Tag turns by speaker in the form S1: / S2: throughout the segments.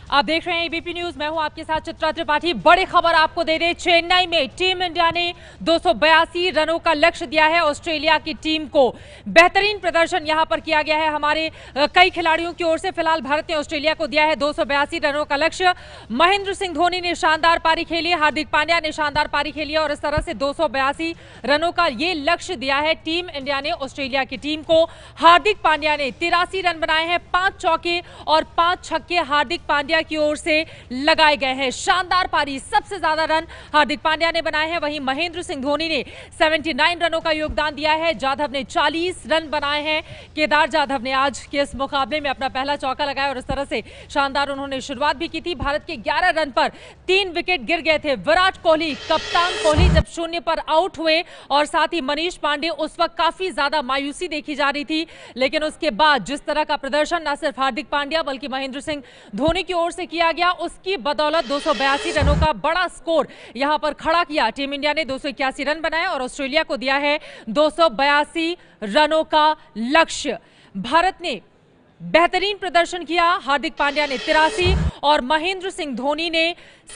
S1: आप देख रहे हैं एबीपी न्यूज। मैं हूं आपके साथ चित्रा त्रिपाठी। बड़ी खबर आपको दे दें, चेन्नई में टीम इंडिया ने 282 रनों का लक्ष्य दिया है ऑस्ट्रेलिया की टीम को। बेहतरीन प्रदर्शन यहां पर किया गया है हमारे कई खिलाड़ियों की ओर से। फिलहाल भारत ने ऑस्ट्रेलिया को दिया है 282 रनों का लक्ष्य। महेंद्र सिंह धोनी ने शानदार पारी खेली, हार्दिक पांड्या ने शानदार पारी खेली और इस तरह से 282 रनों का ये लक्ष्य दिया है टीम इंडिया ने ऑस्ट्रेलिया की टीम को। हार्दिक पांड्या ने 83 रन बनाए हैं, 5 चौके और 5 छक्के हार्दिक पांड्या की ओर से लगाए गए हैं। शानदार पारी, सबसे ज्यादा रन हार्दिक पांड्या ने बनाए हैं। वहीं महेंद्र सिंह धोनी ने 79 रनों का योगदान दिया है। जाधव ने 40 रन बनाए हैं। केदार जाधव ने आज के इस मुकाबले में अपना पहला चौका लगाया और इस तरह से शानदार उन्होंने शुरुआत भी की थी। भारत के 11 रन पर 3 विकेट गिर गए थे। विराट कोहली, कप्तान कोहली जब शून्य पर आउट हुए और साथ ही मनीष पांडे, उस वक्त काफी ज्यादा मायूसी देखी जा रही थी, लेकिन उसके बाद जिस तरह का प्रदर्शन न सिर्फ हार्दिक पांड्या बल्कि महेंद्र सिंह धोनी की ओर से किया गया, उसकी बदौलत 282 रनों का बड़ा स्कोर यहां पर खड़ा किया। टीम इंडिया ने 281 रन बनाए और ऑस्ट्रेलिया को दिया है 282 रनों का लक्ष्य। भारत ने बेहतरीन प्रदर्शन किया। हार्दिक पांड्या ने 83 और महेंद्र सिंह धोनी ने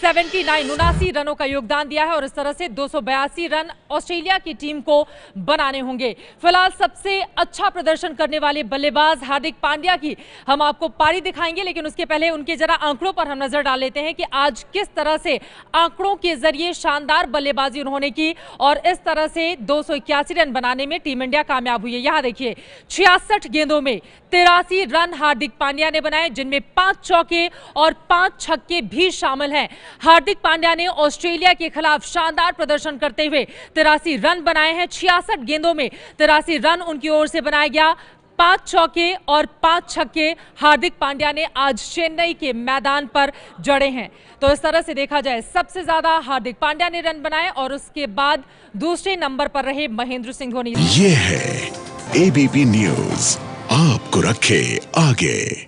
S1: 79 रनों का योगदान दिया है और इस तरह से 282 रन ऑस्ट्रेलिया की टीम को बनाने होंगे। फिलहाल सबसे अच्छा प्रदर्शन करने वाले बल्लेबाज हार्दिक पांड्या की हम आपको पारी दिखाएंगे, लेकिन उसके पहले उनके जरा आंकड़ों पर हम नजर डाल लेते हैं कि आज किस तरह से आंकड़ों के जरिए शानदार बल्लेबाजी उन्होंने की और इस तरह से 281 रन बनाने में टीम इंडिया कामयाब हुई है। यहां देखिए, 66 गेंदों में 83 रन हार्दिक पांड्या ने बनाए, जिनमें 5 चौके और 5 छक्के भी शामिल हैं। हार्दिक पांड्या ने ऑस्ट्रेलिया के खिलाफ शानदार प्रदर्शन करते हुए 83 रन बनाए हैं। 66 गेंदों में 83 रन उनकी ओर से बनाया गया। 5 चौके और 5 छक्के हार्दिक पांड्या ने आज चेन्नई के मैदान पर जड़े हैं। तो इस तरह से देखा जाए, सबसे ज्यादा हार्दिक पांड्या ने रन बनाए और उसके बाद दूसरे नंबर पर रहे महेंद्र सिंह धोनी।
S2: ये है एबीपी न्यूज, आपको रखे आगे।